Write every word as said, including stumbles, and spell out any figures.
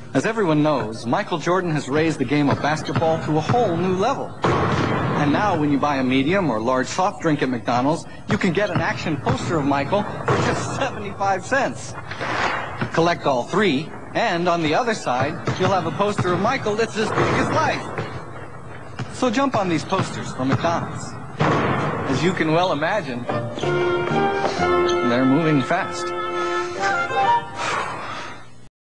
As everyone knows, Michael Jordan has raised the game of basketball to a whole new level. And now when you buy a medium or large soft drink at McDonald's, you can get an action poster of Michael for just seventy-five cents. Collect all three, and on the other side, you'll have a poster of Michael that's as big as life. So jump on these posters from McDonald's. As you can well imagine, they're moving fast.